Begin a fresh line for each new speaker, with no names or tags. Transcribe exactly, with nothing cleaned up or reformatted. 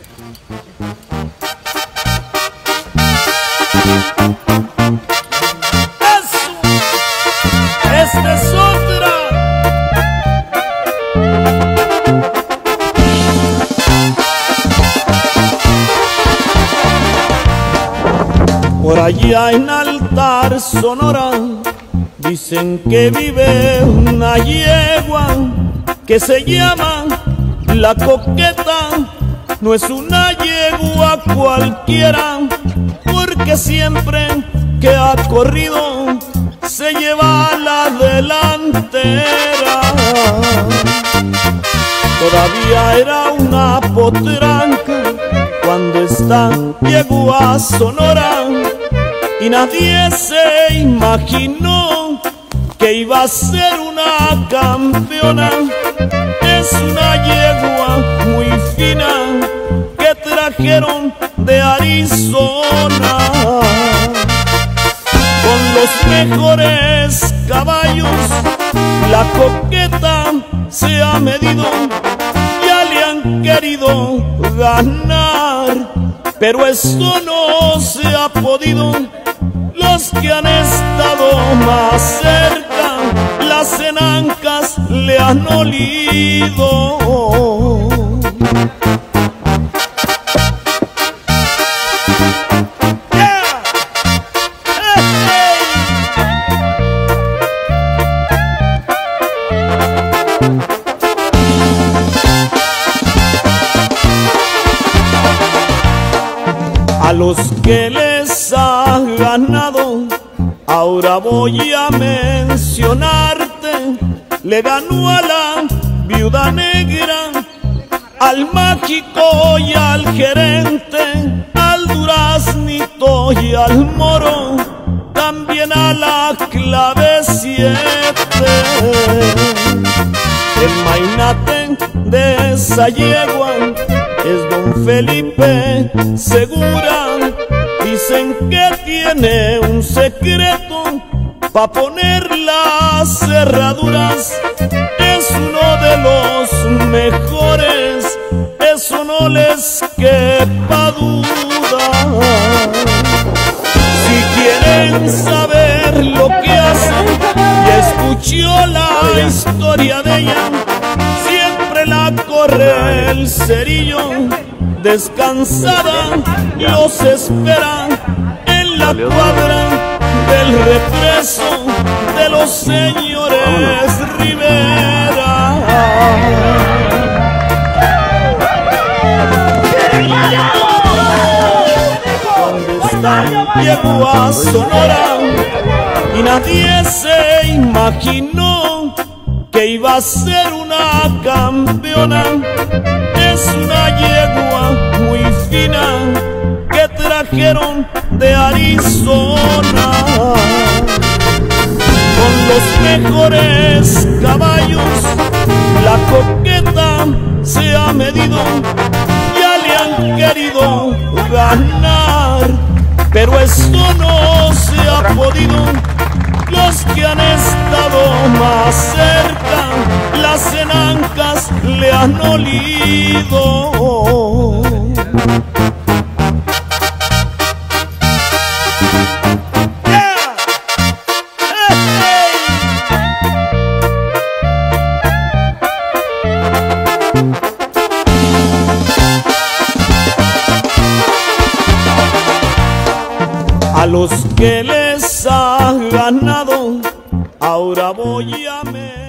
Eso, esta es otra. Por allá en Altar, Sonora, dicen que vive una yegua que se llama La Coqueta. No es una yegua cualquiera, porque siempre que ha corrido se lleva la delantera. Todavía era una potranca cuando esta llegó a Sonora, y nadie se imaginó que iba a ser una campeona. Es una yegua muy fina que trajeron de Arizona, con los mejores caballos. La Coqueta se ha medido, ya le han querido ganar, pero eso no se ha podido. Los que han estado más cerca, las enancas le han olido. Yeah. Hey, hey. A los que les ha ganado, ahora voy a mencionarte. Le ganó a la Viuda Negra, al Mágico y al Gerente, al Duraznito y al Moro, también a la Clave siete. El mainate de esa yegua es don Felipe Segura. Dicen que tiene un secreto pa' poner las cerraduras. Es uno de los mejores, eso no les quepa duda. Si quieren saber lo que hace, y escuchó la historia de ella, siempre la corre el cerillo. Descansada los espera en la cuadra del represo de los señores Rivera. Cuando está llegó a Sonora, y nadie se imaginó que iba a ser una campeona. Es una yegua muy fina que trajeron de Arizona, con los mejores caballos. La Coqueta se ha medido, ya le han querido ganar, pero esto no se ha podido. Los que han estado más cerca, las enancas le han olido. Yeah. Hey, hey. A los que les ha ganado, ahora voy a ver.